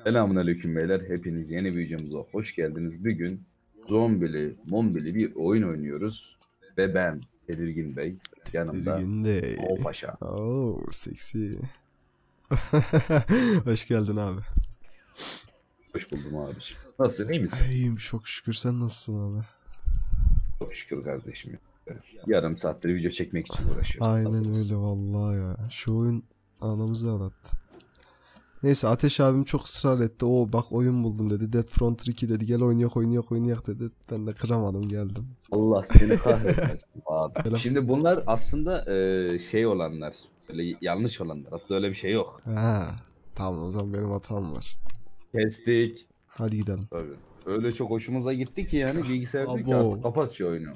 Selamünaleyküm beyler. Hepiniz yeni bir videomuza hoş geldiniz. Bugün zombili bir oyun oynuyoruz. Ve ben Tedirgin Bey. Yanımda Tedirgin Bey. O Paşa. Oo, seksi. Hoş geldin abi. Hoş buldum abiciğim. Nasılsın, iyi misin? İyiyim çok şükür, sen nasılsın abi? Çok şükür kardeşim. Yarım saattir video çekmek için uğraşıyoruz. Aynen Nasılsınız? öyle vallahi ya. Şu oyun anamızı ağlattı. Neyse, Ateş abim çok ısrar etti. O bak oyun buldum dedi. Dead Front 2 dedi. Gel oynayak dedi. Ben de kıramadım, geldim. Allah seni kahretmesin abi. Selam. Şimdi bunlar aslında şey olanlar. Böyle yanlış olanlar. Aslında öyle bir şey yok. Ha, tamam, o zaman benim hatam var. Kestik. Hadi gidelim. Tabii. Öyle çok hoşumuza gitti ki yani bilgisayar diyor ki Abo. artık kapat şu oyunu.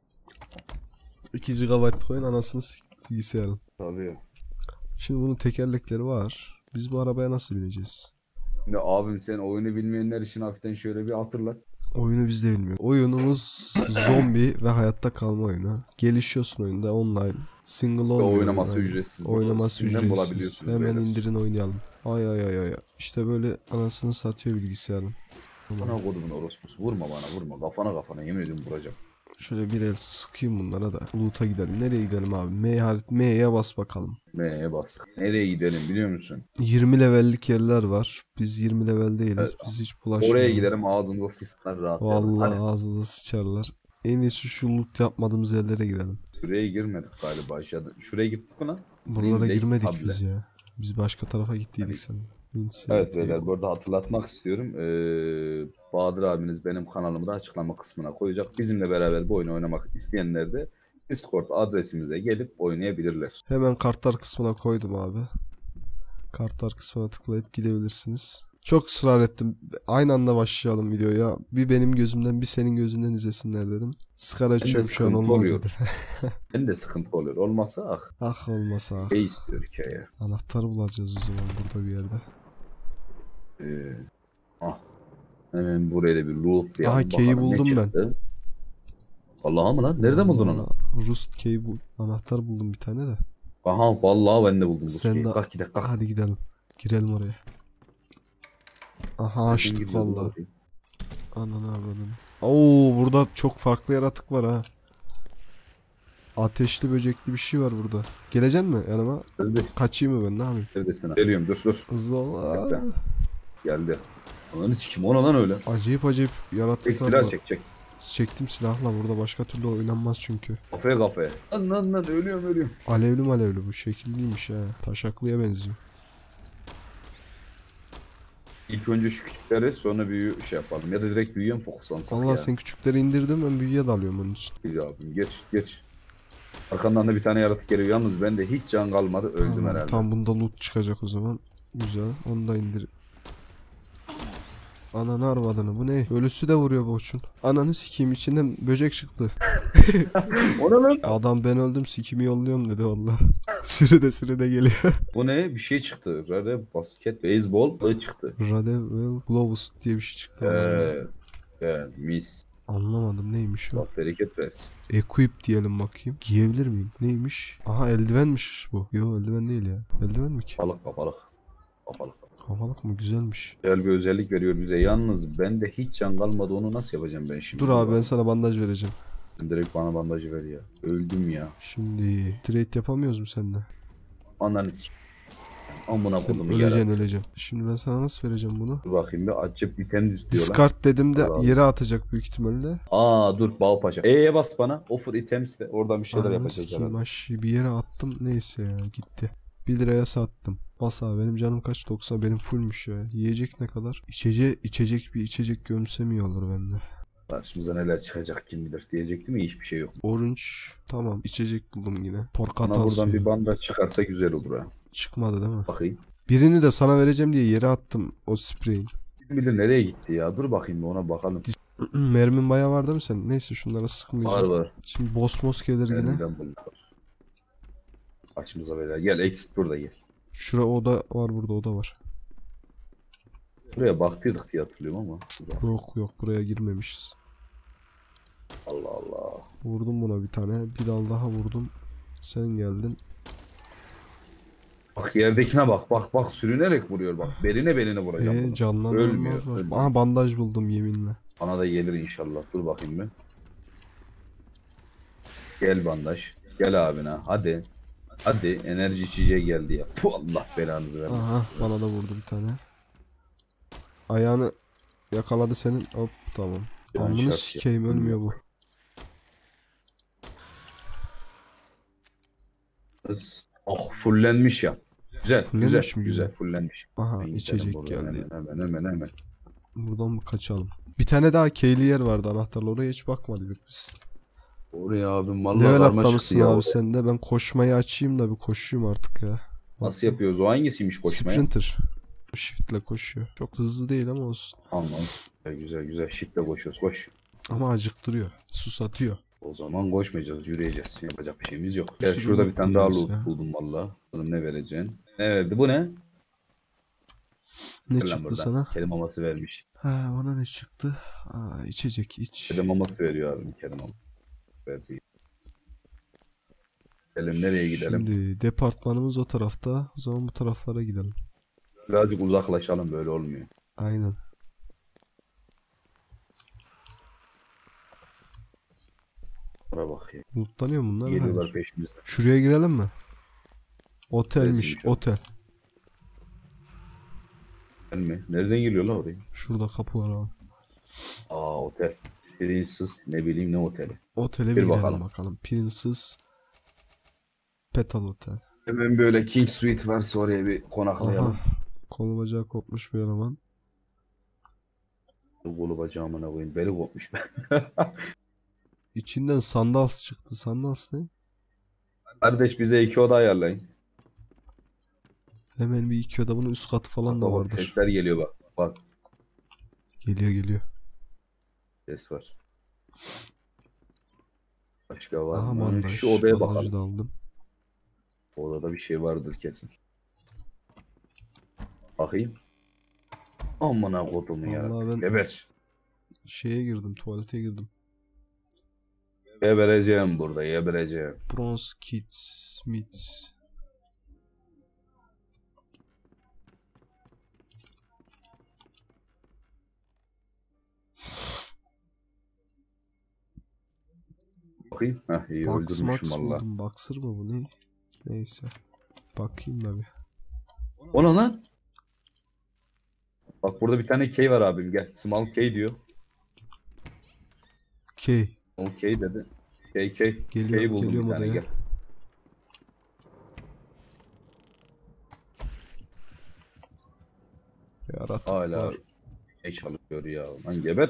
2 GB koyun anasını bilgisayarın. Tabii. Şimdi bunun tekerlekleri var. Biz bu arabaya nasıl bineceğiz? Şimdi abim sen oyunu bilmeyenler için hafiften şöyle bir hatırlat. Oyunu biz de bilmiyoruz. Oyunumuz zombi ve hayatta kalma oyunu. Gelişiyorsun oyunda online. Single Ve olmuyor. oynaması yani. ücretsiz. Oynaması Steam'den ücretsiz. bulabiliyorsunuz Hemen beyler. indirin oynayalım. Ay ay ay ay. İşte böyle anasını satıyor bilgisayarın. Bana kodumun orospusu. Vurma bana vurma. Kafana yemin ediyorum vuracağım. Şöyle bir el sıkayım bunlara da. Loot'a gidelim. Nereye gidelim abi? M'ye bas bakalım. M'ye bastık. Nereye gidelim biliyor musun? 20 levellik yerler var. Biz 20 level değiliz. Evet. Biz hiç bulaşmıyoruz. Oraya giderim ağzımda sıçlar rahat. Vallahi Hadi. ağzımıza sıçarlar. En iyisi şu loot yapmadığımız yerlere girelim. Şuraya girmedik galiba aşağıda. Şuraya gittik mi lan? Buralara Reis girmedik Table. biz ya. Biz başka tarafa gittiydik seninle. Evet beyler bu arada hatırlatmak istiyorum. Bahadır abiniz benim kanalımı da açıklama kısmına koyacak. Bizimle beraber bu oyunu oynamak isteyenler de Discord adresimize gelip oynayabilirler. Hemen kartlar kısmına koydum abi. Kartlar kısmına tıklayıp gidebilirsiniz. Çok ısrar ettim. Aynı anda başlayalım videoya. Bir benim gözümden bir senin gözünden izlesinler dedim. Skara açıyorum şu an, sıkıntı olmaz oluyor. dedi. Ben de sıkıntı oluyor. Olmazsa Ah olmasa ah. şey istiyor hikaye. Anahtarı bulacağız o zaman burada bir yerde. Ah. Hemen buraya da bir loop yapalım. Aha, key'i Bakalım ne buldum ben. çıktı. Allah'a mı lan? Nereden buldun onu? Rust key anahtar buldum bir tane de. Aha vallahi ben de buldum bu Sen şeyi. de Kalk gidelim kalk. hadi gidelim. Girelim oraya. Aha, Kesin açtık gidiyoruz valla. bakayım. Ananı avradım. Oo, burada çok farklı yaratık var ha. Ateşli böcekli bir şey var burada. Geleceksin mi yanıma? Geldi. Kaçayım mı ben, ne yapayım? Neredesin? Geliyorum dur. Hızlı ol. Aa, Bekle. Geldi. Ananı sikim ona lan öyle. acayip Çek yaratıklar silah var. çek. Çektim silahla, burada başka türlü oynanmaz çünkü. Kafaya. Lan ölüyorum. Alevli bu şekilliymiş ha. Taşaklıya benziyor. İlk önce şu küçükleri sonra büyüğü şey yapalım. Ya da direkt büyüye mi fokuslansak Allah, ya? sen küçükleri indirdim, ben büyüye dalıyorum onun için. Gir abim geç. Arkandan da bir tane yaratık geliyor. Yalnız bende hiç can kalmadı. Öldüm Tamam, herhalde. tam bunda loot çıkacak o zaman. Güzel, onu da indir. Ananı arvadını, bu ne? Ölüsü de vuruyor boçun. Ananı sikeyim, içinden böcek çıktı. Ona lan. Adam ben öldüm sikimi yolluyorum dedi valla. Sürüde geliyor. Bu ne? Bir şey çıktı. Rare basket, beyzbol çıktı. Radevel Gloves diye bir şey çıktı. Mis. Anlamadım neymiş o. Allah bereket versin. Equip diyelim bakayım. Giyebilir miyim? Neymiş? Aha, eldivenmiş bu. Yo, eldiven değil ya. Eldiven mi ki? Kafalık. Kafalık mı? Güzelmiş. Güzel bir özellik veriyor bize. Yalnız bende hiç can kalmadı. Onu nasıl yapacağım ben şimdi? Dur abi, ben sana bandaj vereceğim. Sen direkt bana bandajı ver ya. Öldüm ya. Şimdi trade yapamıyoruz mu seninle? Ananı s***. Amına Sen kodumu öleceksin. Şimdi ben sana nasıl vereceğim bunu? Dur bakayım bir açıp item istiyor lan. Discard dedim de Allah. yere atacak büyük ihtimalle. Dur Balpaşa. E'ye bas bana. Offer items de. Oradan bir şeyler Ananı yapacağız sikeyim, herhalde. aşağı bir yere attım, neyse ya, gitti. 1 liraya sattım. Bas abi, benim canım kaç? 90, benim fullmüş ya. Yiyecek ne kadar? İçecek gömsem iyi olur bende. Karşımıza neler çıkacak kim bilir diyecektim ya hiçbir şey yok. Orange, tamam, içecek buldum yine. Bana Portakal buradan suyu. bir bandaj çıkarsa güzel olur ha. Çıkmadı değil mi? Bakayım. Birini de sana vereceğim diye yere attım o spreyin. Kim bilir nereye gitti ya. Dur bakayım bir ona bakalım. Mermin bayağı var değil mi sen? Neyse, şunlara sıkmayacağım. Var. Şimdi boss gelir yine. Elimden buldum. Açımıza beyler. Gel exit burada gel. Şura oda var, burada oda var. Buraya baktıydık diye hatırlıyorum ama. Yok buraya girmemişiz. Allah. Vurdum buna bir tane. Bir dal daha vurdum. Sen geldin. Bak yerdekine bak. Bak bak sürünerek vuruyor bak. Beline vuracağım bunu. Canlanılmaz var. Ölmüyor. Aha, bandaj buldum yeminle. Bana da gelir inşallah. Dur bakayım bir. Gel bandaj. Gel abine. Hadi. Hadi enerji içeceği geldi ya. Puh, Allah belanızı vermesin. Aha, bana da vurdu bir tane. Ayağını yakaladı senin. Hop, tamam. Yani Amını şart sikeyim, yok. ölmüyor bu. Kız. Oh fullenmiş ya. Güzel. Fullenmiş mi? Güzel. Fullenmiş. Aha, Ben gidelim içecek buradan geldi. Hemen. Buradan mı kaçalım? Bir tane daha keyli yer vardı anahtarla. Oraya hiç bakmadık biz. Oraya abim vallahi Level karma atlamışsın çıktı ya. abi sen de. Ben koşmayı açayım da bir koşayım artık ya. Nasıl yapıyoruz? O hangisiymiş koşmaya? Sprinter. Shift'le koşuyor. Çok hızlı değil ama olsun. Tamam. Güzel. Şiple koşuyoruz. Koş. Ama acıktırıyor. Susatıyor. O zaman koşmayacağız. Yürüyeceğiz. Yapacak bir şeyimiz yok. Gel sürü şurada bir loot tane daha buluyoruz loot ya. buldum valla. Bunun ne vereceksin? Ne verdi? Bu ne? Ne Gel lan çıktı buradan. sana? Kedi maması vermiş. Ha, bana ne çıktı? Aa, içecek iç. Kedi maması veriyor abim. Kedi maması verdi. Gidelim nereye gidelim? Şimdi departmanımız o tarafta. O zaman bu taraflara gidelim. Birazcık uzaklaşalım böyle olmuyor. Aynen. Buna bak ya. Lootlanıyor bunlar. Geliyorlar Hayır. peşimizden. Şuraya girelim mi? Otelmiş. Neresiymiş o? Otel. Mi? Nereden geliyor lan oraya? Şurada kapı var abi. Aa otel. Princes ne bileyim ne oteli. Otele Bir bir gidelim bakalım. bakalım. Princess Petal Otel. Hemen böyle King Suite varsa oraya bir konaklayalım. Aha. Kolu bacağı kopmuş bir eleman. Kolu bacağımına koyayım. Beli kopmuş ben. İçinden sandals çıktı. Sandals ne? Kardeş bize 2 oda ayarlayın. Hemen bir iki oda, bunun üst katı falan da Bak, vardır. sesler geliyor bak. Bak Geliyor. ses var. Başka var Aha, mı? bandaj. Şu odaya Bandajı bakalım. da aldım. Odada bir şey vardır kesin. Bakayım. Amına kodumu ya. Vallahi ben- Geber. Şeye girdim. Tuvalete girdim. Gebereceğim burada. Gebereceğim. Bronze Kids Meats. Bakayım. Heh iyi Box Max öldürmüşüm valla. buldum. Boxer mı bu ne? Neyse. Bakayım da bir. O ne lan? Bak burada bir tane key var abim gel. Small key diyor. K. Small key dedi. Key. Geliyor, Key buldum geliyorum bir tane odaya. gel. Yaratık Hala var. ne çalışıyor ya. Lan geber.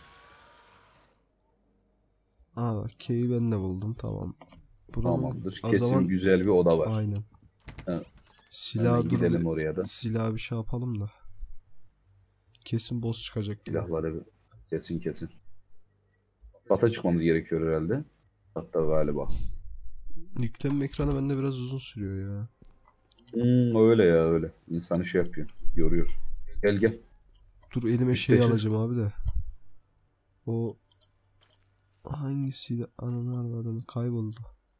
Aa, K'yi ben de buldum. Tamam. Buranın Tamamdır. o Kesin zaman güzel bir oda var. aynen. Evet. Silah Hemen dur gidelim bir. oraya da. Silah bir şey yapalım da. Kesin boss çıkacak yine. Silahları bir kesin. Kata çıkmamız gerekiyor herhalde. Hatta galiba. Yüklenme ekranı bende biraz uzun sürüyor ya. Öyle ya öyle. İnsanı şey yapıyor. Yoruyor. Gel. Dur, elime İşte şey alacağım abi de. O hangisiydi? Ananı arvadını kayboldu.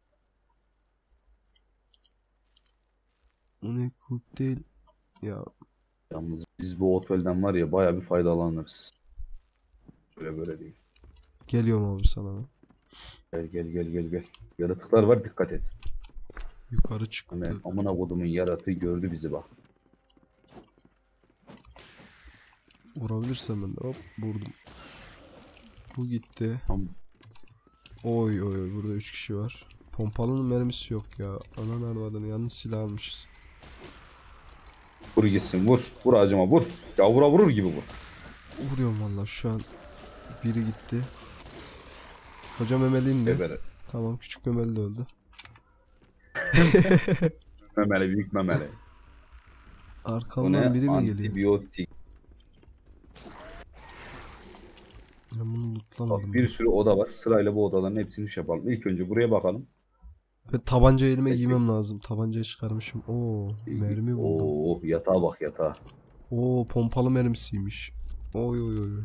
O ne, kurt değil. Ya Yalnız biz bu otelden var ya baya bir faydalanırız. Böyle değil. geliyorum abi sana ben. Gel. Yaratıklar var dikkat et. Yukarı çıktı. Hemen amına kodumun yaratığı gördü bizi bak. Vurabilirsem ben de hop vurdum. Bu gitti. Tam Oy burada 3 kişi var. Pompalının mermisi yok ya. Anan arvadını, yanlış silah almışız. vur gitsin vur. Vur acıma vur. Yavura vurur gibi vur. Vuruyorum valla şu an. Biri gitti. Koca memeli indi. Gebere. Tamam, küçük memeli de öldü. Memeli büyük memeli. Bu ne? Arkamdan biri mi geliyor? Antibiyotik. Ben bunu Bak lootlamadım. bir sürü oda var. Sırayla bu odaların hepsini şey yapalım. İlk önce buraya bakalım. Ve tabanca elime Peki. giymem lazım. Tabancayı çıkarmışım. Oo, mermi buldum. Oo yatağa bak yatağa. Oo, pompalı mermisiymiş. Oy.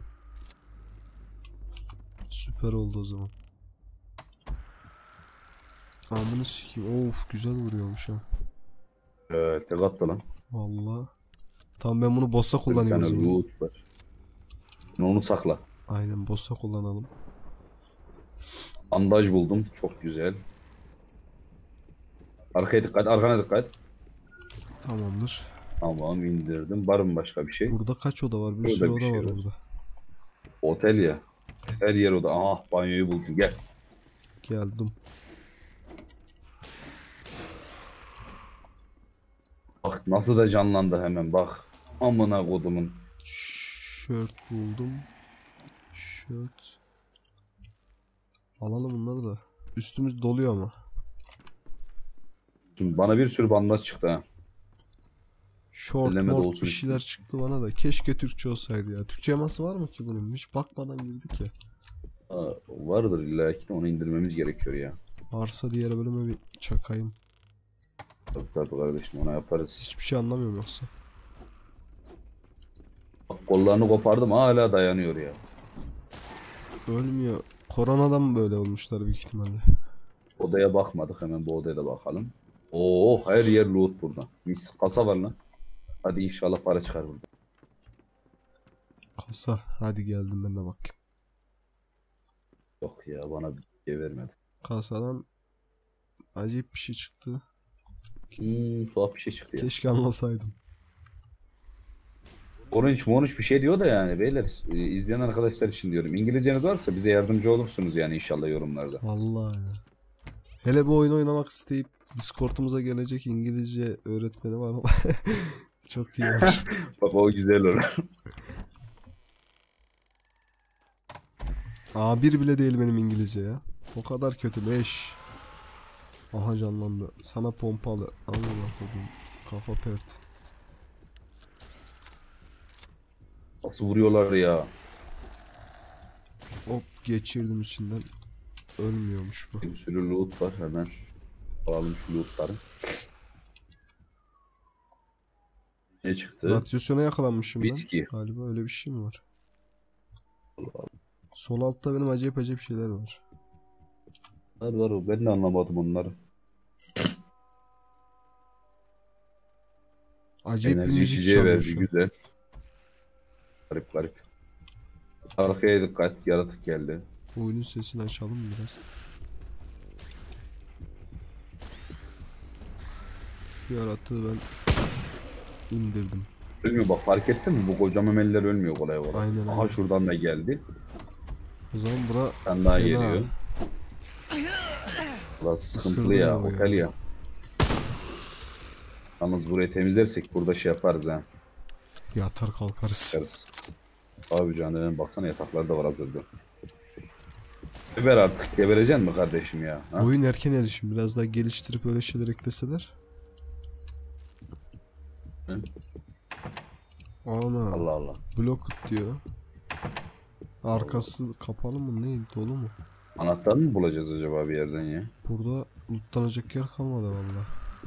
Süper oldu o zaman. Amını sikeyim. Of, güzel vuruyormuş ha. Tek attı lan. Vallahi. Tamam ben bunu boss'a Bir kullanayım o tane zaman. loot var. Onu sakla. Aynen boss'a kullanalım. Bandaj buldum. Çok güzel. Arkaya dikkat. Arkana dikkat. Tamamdır. Tamam indirdim. Var mı başka bir şey? Burada kaç oda var? Bir Burada sürü bir oda şey var var. burada. Otel ya. Her yer oda. Aha banyoyu buldum. Gel. Geldim. Bak nasıl da canlandı hemen bak. Amına kodumun. Şört buldum. Şört. Alalım bunları da. Üstümüz doluyor ama. Şimdi bana bir sürü bandaj çıktı ha. Short Elleme de mort olsun bir şeyler çıktı bana da. Keşke Türkçe olsaydı ya. Türkçe yaması var mı ki bunun? Hiç bakmadan girdik ya. Ha, vardır illa ki de onu indirmemiz gerekiyor ya. Varsa diğer bölüme bir çakayım. Tabii kardeşim ona yaparız. Hiçbir şey anlamıyorum yoksa. Bak, kollarını kopardım hala dayanıyor ya. Ölmüyor. Koronadan mı böyle olmuşlar büyük ihtimalle. Odaya bakmadık hemen bu odaya da bakalım. Oo her yer loot burada. Mis kasa var lan. Hadi inşallah para çıkar burada. Kasa. Hadi geldim ben de bak. Yok ya bana bir şey vermedi. Kasadan acayip bir şey çıktı. Tuhaf bir şey çıktı ya. Keşke anlasaydım. Orange bir şey diyor da yani beyler izleyen arkadaşlar için diyorum. İngilizceniz varsa bize yardımcı olursunuz yani inşallah yorumlarda. Vallahi ya. Hele bu oyunu oynamak isteyip Discord'umuza gelecek İngilizce öğretmeni var ama çok iyi olur. Bak o güzel olur. A1 bile değil benim İngilizce ya. O kadar kötü leş. Aha canlandı. Sana pompalı. Amına koyayım. Kafa pert. Nasıl vuruyorlar ya. Hop geçirdim içinden. Ölmüyormuş bu. Bir sürü loot var hemen. Alalım şu lootları. Ne çıktı? Radyasyona yakalanmışım ben. Viski. Galiba öyle bir şey mi var? Sol altta benim acayip şeyler var. Var ben de anlamadım onları. Acayip bir Enerji müzik içeceği çalıyor verdi şu an. güzel. Garip. Arkaya dikkat yaratık geldi. Oyunun sesini açalım biraz. Şu yaratığı ben indirdim. Ölmüyor bak fark ettin mi bu koca memeliler ölmüyor kolay kolay. Aynen, Aha aynen. şuradan da geldi. O zaman bura Sen daha fena. geliyor. Burası sıkıntılı Isırdı ya bu otel ya. ya. Yalnız burayı temizlersek burada şey yaparız ha. Yatar kalkarız. Yaparız. Abi canım baksana yataklar da var hazırda. Geber artık gebereceksin mi kardeşim ya? Ha? Oyun erken erişim. Biraz daha geliştirip öyle şeyler ekleseler. Hı? Ana. Allah Allah. Blocked diyor. Arkası kapalı mı? Ne? Dolu mu? Anahtar mı bulacağız acaba bir yerden ya? Burada lootlanacak yer kalmadı valla.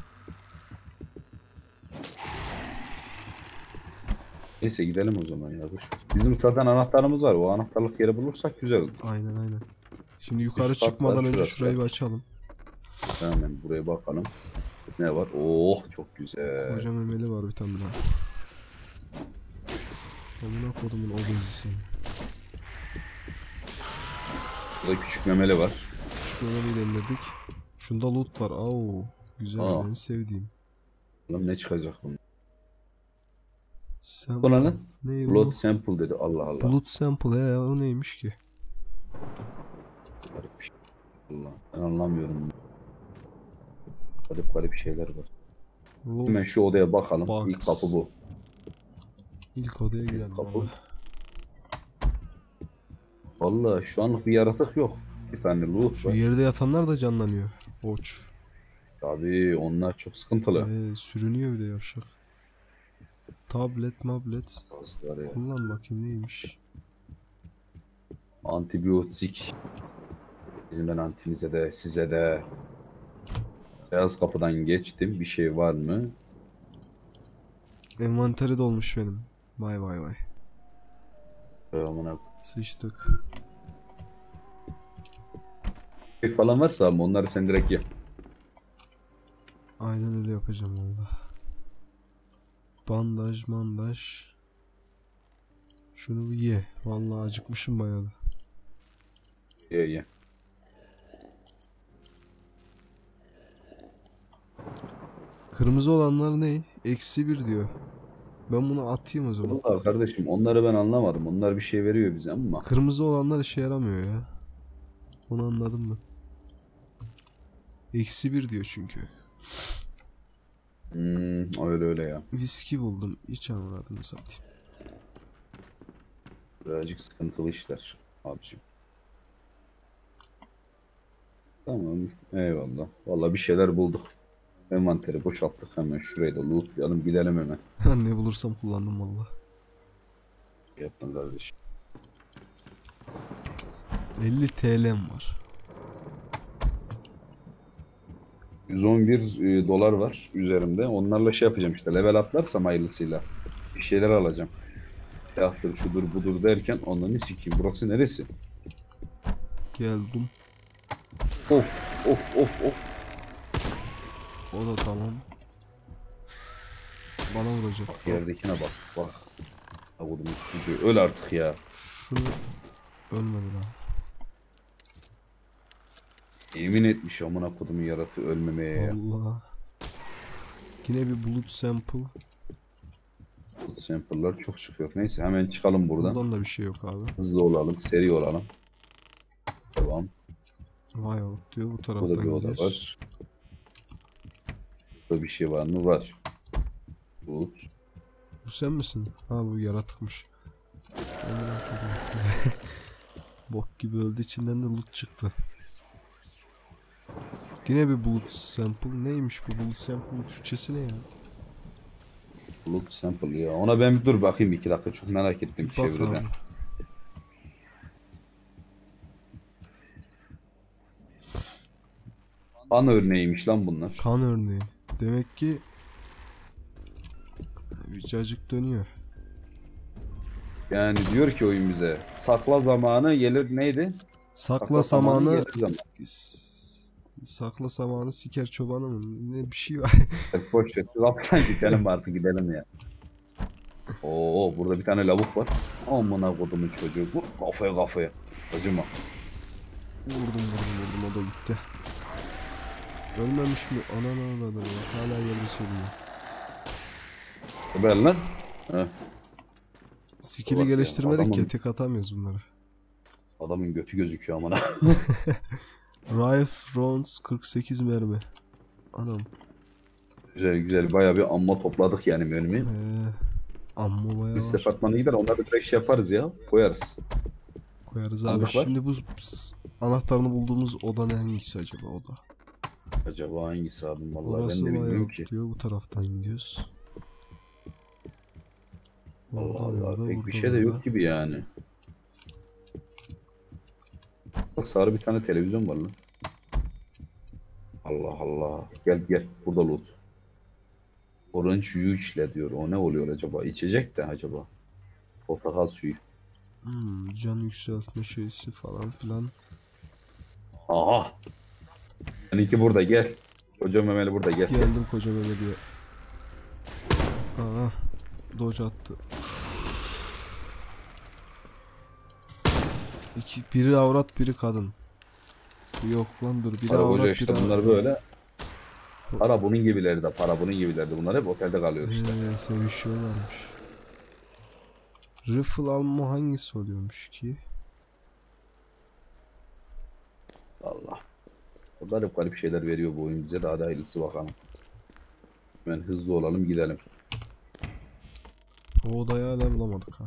Neyse gidelim o zaman ya. Bizim zaten anahtarımız var. O anahtarlık yeri bulursak güzel olur. Aynen. Şimdi yukarı Üst kat çıkmadan var, önce şurası şurayı var. bir açalım. Hemen buraya bakalım. Ne var? Oh çok güzel. Koca memeli var bir tane daha. Amına kodumun obezisi. Burada küçük memeli var. Küçük memeliyi de indirdik. Şunda loot var. Au. Güzel, Aa. en sevdiğim. Lan ne çıkacak bunun? Sample. Bu ne lan? Ne Blood bu? sample dedi. Allah Allah. Blood sample o neymiş ki? Garip bir şey. Allah. Ben anlamıyorum. Garip şeyler var. Hemen Love şu odaya bakalım. Box. İlk kapı bu. ilk odaya girelim Kapı. abi. Vallahi şu anlık bir yaratık yok. Bir tane loot Şu var. yerde yatanlar da canlanıyor. Oç. Tabii onlar çok sıkıntılı. Sürünüyor bir de yavşak. Tablet mablet. Bazıları ya. Kullan bakayım neymiş. Antibiyotik. Bizim ben antinize de size de. Beyaz kapıdan geçtim. Bir şey var mı? Envanteri dolmuş benim. Vay. Amına Sıçtık. koyayım falan varsa ama onları sen direkt ye. Aynen öyle yapacağım valla. Bandaj mandaj. Şunu bir ye. Vallahi acıkmışım bayağı da. Ye. Kırmızı olanlar ne? -1 diyor. Ben bunu atayım o zaman. Vallahi kardeşim onları ben anlamadım. Onlar bir şey veriyor bize ama. Kırmızı olanlar işe yaramıyor ya. Onu anladım ben. -1 diyor çünkü. Öyle ya. Viski buldum. İç avradını satayım. Birazcık sıkıntılı işler abicim. Tamam, eyvallah. Vallahi bir şeyler bulduk. Envanteri boşalttık, hemen şurayı da lootlayalım, gidelim hemen. Ne bulursam kullandım valla. Yapma kardeşim. 50 TL'm var. 111 dolar var üzerimde. Onlarla şey yapacağım işte. Level atlarsam hayırlısıyla bir şeyler alacağım. Silahtır, şudur budur derken onları sikeyim. Burası neresi? Geldim. Of. O da tamam. Bana vuracak. Yerdekine bak. Bak. Avudum çocuğu. Öl artık ya. Şunu ölmedi lan. Yemin etmiş amına kodumun yaratığı ölmemeye ya. Allah. Yine bir bulut sample. Sample'lar çok çıkıyor. Neyse hemen çıkalım buradan. Buradan da bir şey yok abi. Hızlı olalım, seri olalım. Devam. Vay oğlum diyor bu Burada taraftan bir oda gidiyoruz. var. Burada bir şey var mı? Var. Bu. Bu sen misin? Ha bu yaratıkmış. Bok gibi öldü, içinden de loot çıktı. Yine bir bulut sample. Neymiş bu bulut sample'ın Türkçesi ne ya? Loot sample ya. Ona ben bir dur bakayım 2 dakika. Çok merak ettim Bak çevreden. abi. Kan örneğiymiş lan bunlar. Kan örneği. Demek ki bir cacık dönüyor. Yani diyor ki oyun bize. Sakla zamanı gelir neydi? Sakla samanı gelir zaman. sakla samanı siker çobanı mı? Ne bir şey var. Boş ver. Raptan gidelim artık, gidelim ya. Oo, burada bir tane lavuk var. Amına kodumun çocuğu. Vur kafaya. Acıma. Vurdum o da gitti. Ölmemiş mi? Ananı avradım ya. Hala yerde sürüyor. Ver lan. Heh. Skill'i Bak ya, geliştirmedik ya, adamın- tek atamıyoruz bunları. Adamın götü gözüküyor amına. Rifle rounds 48 mermi. Anam. Güzel. Bayağı bir amma topladık yani mermi. Amma bayağı Üst var. departmanı gider, onları direkt şey yaparız ya. Koyarız. Koyarız abi. Sandık var. Şimdi bu anahtarını bulduğumuz oda ne, hangisi acaba oda? Acaba hangisi abim? Vallahi Orası ben de var bilmiyorum yok ki. diyor. Bu taraftan gidiyoruz. Allah Orada, Allah, pek bir burada, şey de burada. yok gibi yani. Bak sarı bir tane televizyon var lan. Allah Allah. Gel. Burada loot. Orange huge diyor. O ne oluyor acaba? İçecek de acaba. Portakal suyu. Can yükseltme şeysi falan filan. Aha. Seninki burada, gel. Koca memeli burada, gel. Geldim koca belediye. Aa, dodge attı. Biri avrat biri kadın. Yok lan dur, biri Para avrat koca biri işte bunlar böyle. Para bunun gibileri de, para bunun gibileri de. Bunlar hep otelde kalıyor işte. Sevişiyorlarmış. Rifle alma hangisi oluyormuş ki? Allah. Garip garip şeyler veriyor bu oyun bize. Daha da hayırlısı bakalım. Hemen hızlı olalım, gidelim. O odayı hala bulamadık ha.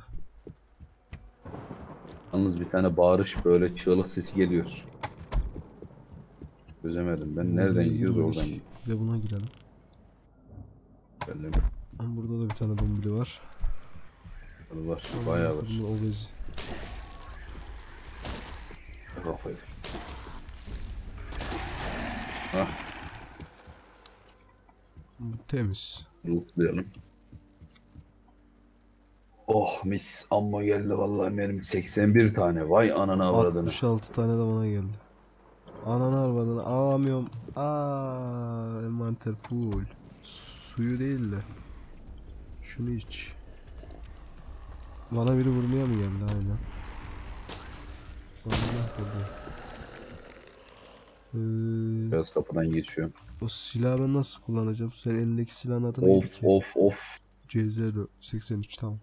Yalnız bir tane bağırış, böyle çığlık sesi geliyor. Çözemedim ben. Nereden Buraya gidiyoruz, girmedik. oradan gidiyoruz. Bir de buna girelim. Belli mi? Ama burada da bir tane dombili var. Var. Bayağı var. Bunun obezi. Kafayı. Hah. Bu temiz. Lootlayalım. Oh mis. Amma geldi vallahi benim 81 tane. Vay anana avradını. 66 tane de bana geldi. Ananı arvadını alamıyorum. Envanter full. Suyu değil de. Şunu iç. Bana biri vurmaya mı geldi? Aynen. Allah Allah. Biraz kapıdan geçiyor. O silahı ben nasıl kullanacağım? Senin elindeki silahın adı neydi Of ki? of of. CZ83 tamam.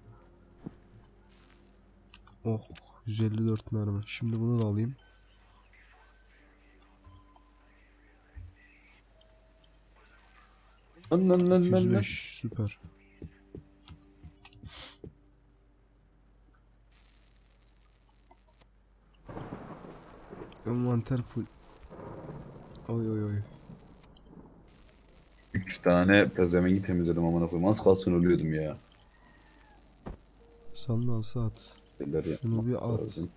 Oh 154 mermi. Şimdi bunu da alayım. Lan lan lan lan lan. 205 süper. Envanter full. Oy oy oy. 3 tane pezevengi temizledim amına koyayım. Az kalsın ölüyordum ya. Sandalsa at. Şeyler Şunu yapmak bir at. lazım.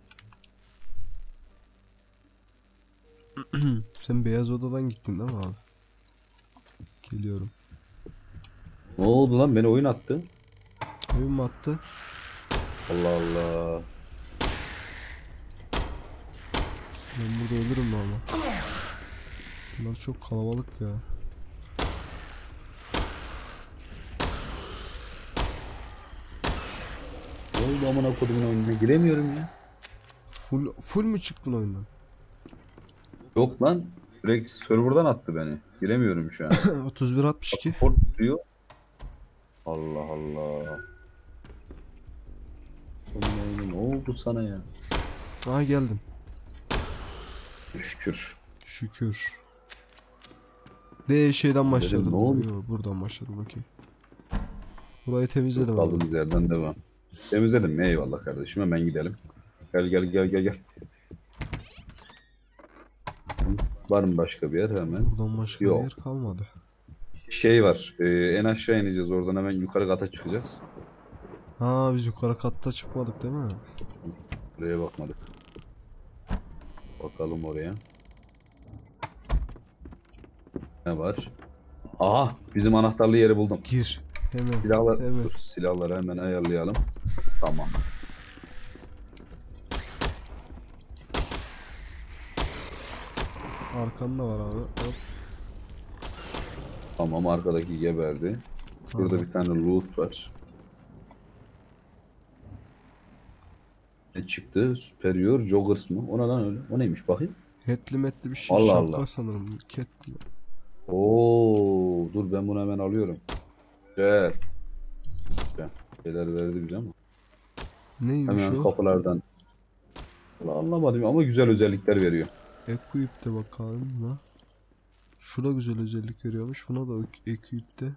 Sen beyaz odadan gittin değil mi abi? Geliyorum. Ne oldu lan? Beni oyun attı. Oyun mu attı? Allah Allah. Ben burada ölürüm mü ama? Bunlar çok kalabalık ya. Ne oldu amına kodumun oyununa giremiyorum ya. Full mü çıktın oyundan? Yok lan. Direkt serverdan attı beni. Giremiyorum şu an. 31-62. Port diyor. Allah Allah. Oyun ne oldu sana ya? Aa geldim. Şükür. Şükür. De şeyden başladım. ne oldu? Yo, buradan başladım okey. Burayı temizledim abi. Kaldığımız yerden devam. Temizledim mi? Eyvallah kardeşim. Hemen gidelim. Gel gel gel gel gel. Var mı başka bir yer hemen? Buradan başka Yok. bir yer kalmadı. Şey var. En aşağı ineceğiz. Oradan hemen yukarı kata çıkacağız. Ha biz yukarı katta çıkmadık değil mi? Buraya bakmadık. Bakalım oraya. Ne var? Aha! Bizim anahtarlı yeri buldum. Gir. Hemen. Silahlar, Hemen. dur, silahları hemen ayarlayalım. Tamam. Arkanda var abi. Hop. Tamam, arkadaki geberdi. Burada Tamam. bir tane loot var. Ne çıktı? Superior Joggers mı? O neden öyle? O neymiş bakayım? Hetli metli bir şey. Allah Şapka Allah. sanırım. Ketli. Oo, dur ben bunu hemen alıyorum. Güzel. Güzel. Şeyler verdi bize ama. Neymiş Hemen o? kapılardan. Vallahi anlamadım ama güzel özellikler veriyor. Equip'te bakalım la. Şu da güzel özellik veriyormuş. Buna da Equip'te.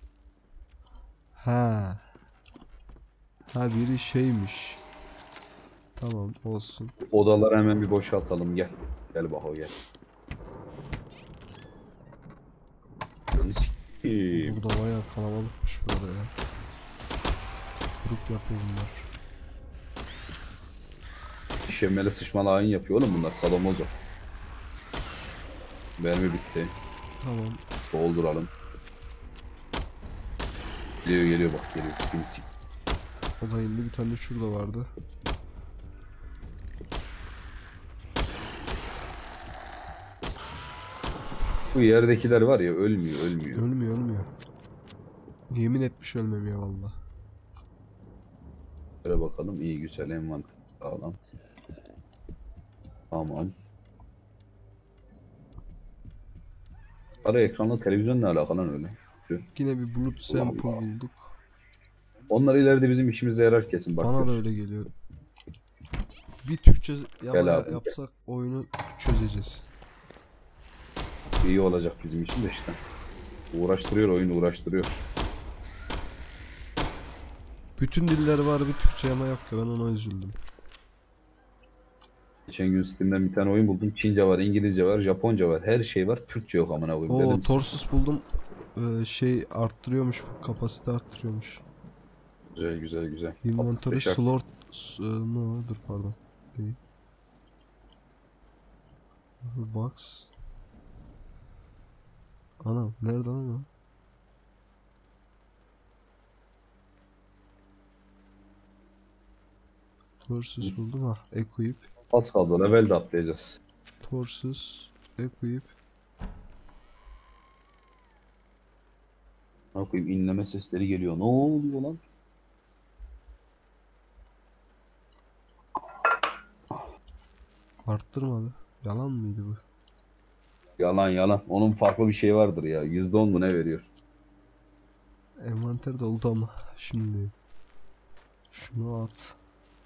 Ha. Ha biri şeymiş. Tamam olsun. Odaları hemen bir boşaltalım. Gel. Gel Baho gel. Sikeyim. Burada bayağı kalabalıkmış burada ya. Grup yapıyor bunlar. Şemmeli sıçmalı hain yapıyor oğlum bunlar. Sadomozo. Mermi bitti. Tamam. Dolduralım. Geliyor geliyor bak geliyor. Kimsi. O da indi. Bir tane de şurada vardı. Bu yerdekiler var ya ölmüyor. Ölmüyor. Yemin etmiş ölmemiyor valla. Şöyle bakalım. İyi güzel envanter sağlam. Tamam. Ara ekranla televizyonla alakalı lan öyle. Yine bir bulut sample Allah. bulduk. Onlar ileride bizim işimize yarar kesin. Bak, Bana da öyle geliyor. Bir Türkçe Gel abi. yapsak oyunu çözeceğiz. iyi olacak bizim için de işte. Uğraştırıyor oyunu uğraştırıyor. Bütün diller var bir Türkçe ama yok ya ben ona üzüldüm. Geçen gün Steam'den bir tane oyun buldum. Çince var, İngilizce var, Japonca var. Her şey var. Türkçe yok amına koyayım. O Dedim, Torsus buldum. Şey arttırıyormuş, kapasite arttırıyormuş. güzel güzel güzel. Inventory Şart. slot no dur pardon. Değil. Box. Anam nerede lan o? Torsus buldum ha. Equip. Az kaldı. Level de atlayacağız. Torsus. Equip. Ne koyayım, inleme sesleri geliyor. Ne oluyor lan? Arttırmadı. Yalan mıydı bu? Yalan yalan. Onun farklı bir şey vardır ya. %10 mu ne veriyor? Envanter doldu ama. Şimdi şunu at.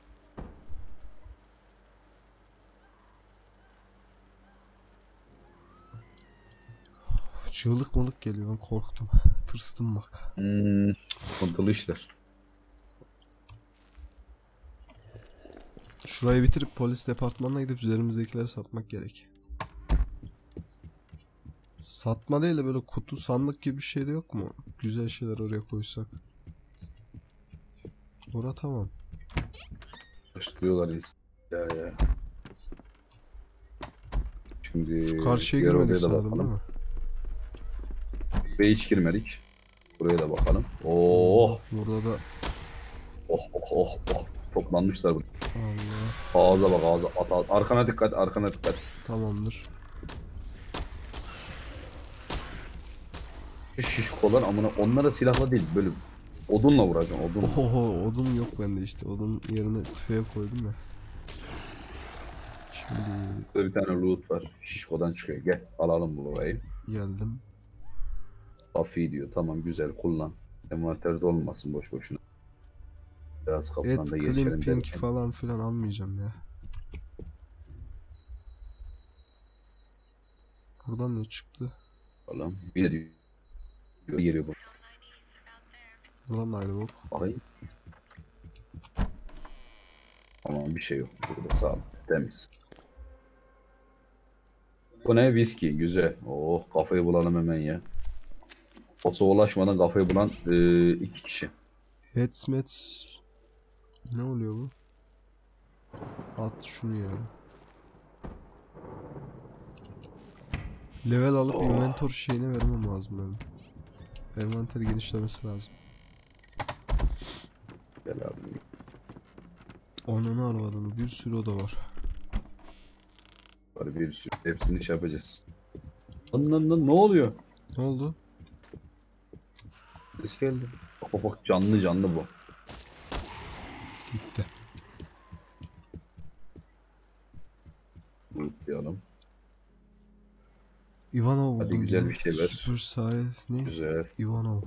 Çığlık malık geliyor, ben korktum. Tırstım bak. Sıkıntılı işler. Şurayı bitirip polis departmanına gidip üzerimizdekileri satmak gerek. Satma değil de böyle kutu sandık gibi bir şey de yok mu? Güzel şeyler oraya koysak. Bura tamam. Başlıyorlar ya. Şimdi Şu karşıya diğer girmedik odaya da sanırım değil bakalım. mi? Ve hiç girmedik. Buraya da bakalım. Oh Burada da oh. Toplanmışlar burada. Allah, Ağza bak, ağza. At. Arkana dikkat, arkana dikkat. tamamdır. Şiş kolan amına. Onlara silahla değil, böyle odunla vuracaksın, odunla. Oho, odun yok bende işte. Odun yerine tüfeğe koydum ya. Şimdi Burada bir tane loot var. Şişkodan çıkıyor. Gel alalım burayı. geldim. Afi diyor. Tamam, güzel, kullan. Envanterde olmasın boş boşuna. Biraz Et, kapıdan da geçelim clipping derken. falan filan almayacağım ya. Buradan ne çıktı? Falan. Yine diyor. Geliyor bu. Buradan da aynı bok. Bakayım. Tamam, bir şey yok. Burada sağ ol. Temiz. Bu ne? Viski. Güzel. Oh, kafayı bulalım hemen ya. Fosa ulaşmadan kafayı bulan iki kişi. Headsmets. Ne oluyor bu? At şunu ya. Level alıp inventor şeyine vermem lazım benim. Envanter genişlemesi lazım. Gel abi. Onunu arabadan bir sürü oda var. Var bir sürü. Hepsini şey yapacağız. Lan, ne oluyor? Ne oldu? Ses geldi. Bak canlı bu. Gitti. Unutlayalım. Ivanov Hadi buldum güzel diye. bir şey ver. Super Saiyan ne? Güzel. Ivanov.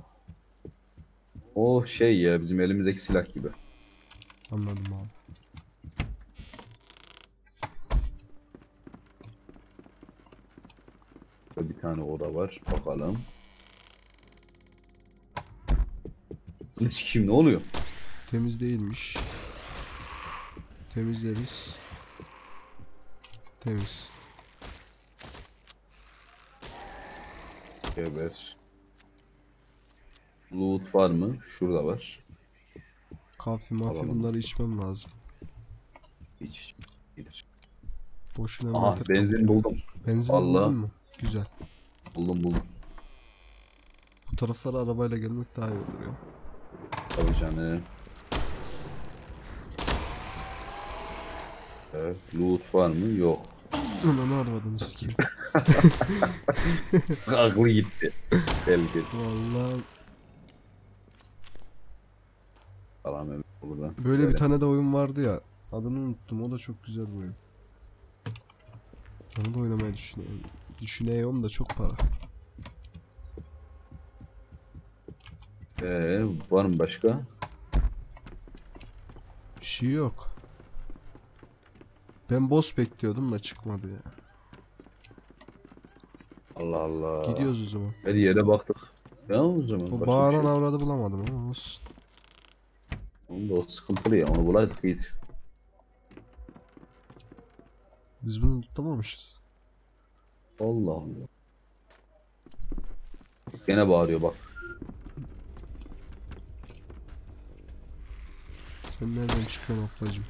O şey ya, bizim elimizdeki silah gibi. Anladım abi. Burada bir tane oda var. Bakalım. Ne sikeyim, ne oluyor? Temiz değilmiş. Temizleriz. Temiz. Geber. Loot var mı? Şurada var. Kahve mafya Alalım. bunları içmem lazım. Hiç. Gelir. Boşuna Aha, envanter benzin kapatıyor. buldum. Benzin Vallahi. buldun mu? Güzel. Buldum. Bu taraflara arabayla gelmek daha iyi olur ya. Tabii canım. Evet, loot var mı? Yok. Ananı arabadan sikeyim. Aklı gitti. Belki. Vallahi Tamam, hemen buradan. böyle bir tane de oyun vardı ya. Adını unuttum. O da çok güzel bir oyun. Onu da oynamayı düşünüyorum. Düşünüyorum da çok para. Var mı başka? Bir şey yok. Ben boss bekliyordum da çıkmadı ya. Allah Allah. Gidiyoruz o zaman. Her yere baktık. Ya o zaman. O başka bir bağıran şey yok. avradı bulamadım ama olsun. Onun da o sıkıntılı ya. Onu bulaydık iyiydi. Biz bunu tutlamamışız. Allah Allah. Gene bağırıyor bak. Sen nereden çıkıyorsun ablacım?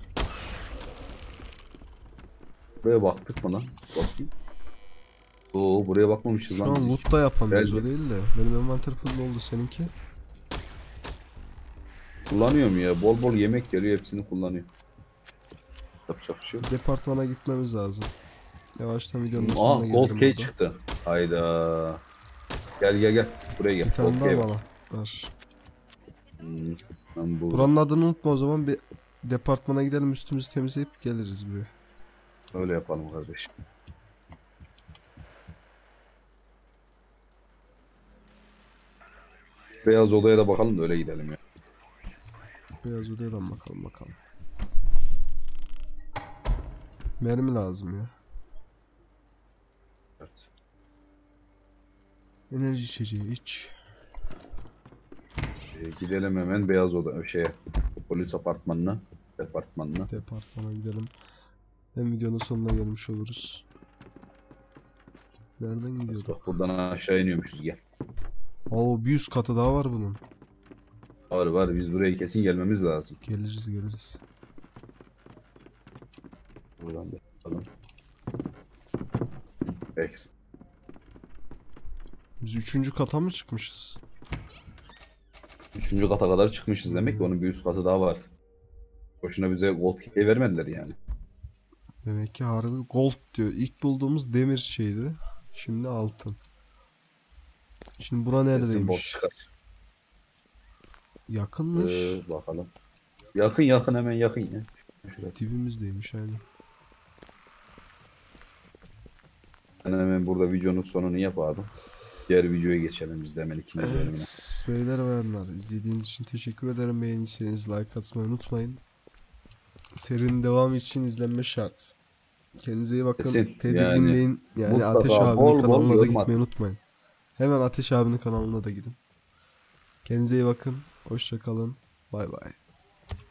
Buraya baktık mı lan? Bakayım. Oo, buraya bakmamışız Şu lan. an biz loot hiç. da yapamıyoruz o Geldi. değil de. Benim envanter full oldu, seninki. Kullanıyorum ya. Bol bol yemek geliyor. Hepsini kullanıyor. Yapacak bir şey yok. Departmana gitmemiz lazım. Yavaştan videonun Aa, sonuna Gold gelelim Key burada. çıktı. Hayda. Gel. Buraya gel. Bir tane daha Okey. mı anahtar? Ben bu Buranın adını unutma o zaman, bir departmana gidelim, üstümüzü temizleyip geliriz buraya. öyle yapalım kardeşim. Beyaz odaya da bakalım da öyle gidelim ya. Beyaz odadan bakalım. Mermi lazım ya. Evet. Enerji içeceği iç. Gidelim hemen beyaz oda polis departmanına. Departmana gidelim. Hem videonun sonuna gelmiş oluruz. Nereden gidiyorduk? Bak buradan aşağı iniyormuşuz, gel. Oo, bir üst katı daha var bunun. Var biz buraya kesin gelmemiz lazım. Geliriz. Buradan da bakalım. Peki. Biz 3. kata mı çıkmışız? 3. kata kadar çıkmışız demek ki onun bir üst katı daha var. Boşuna bize gold key vermediler yani. Demek ki harbi gold diyor. İlk bulduğumuz demir şeydi. Şimdi altın. Şimdi bura Kesin bot neredeymiş? çıkar. Yakınmış. Bakalım. Yakın hemen yakın ya. Şurası. Dibimizdeymiş aynen. Ben hemen burada videonun sonunu yap abi. Diğer videoya geçelim biz de hemen ikinci bölümüne. Evet, beyler bayanlar, izlediğiniz için teşekkür ederim. Beğendiyseniz like atmayı unutmayın. Serinin devamı için izlenme şart. Kendinize iyi bakın. Kesin. Tedirgin Bey'in yani mutlaka Ateş bol abinin bol kanalına da yorum gitmeyi atın. unutmayın. Hemen Ateş abinin kanalına da gidin. Kendinize iyi bakın. Hoşça kalın. Bay bay.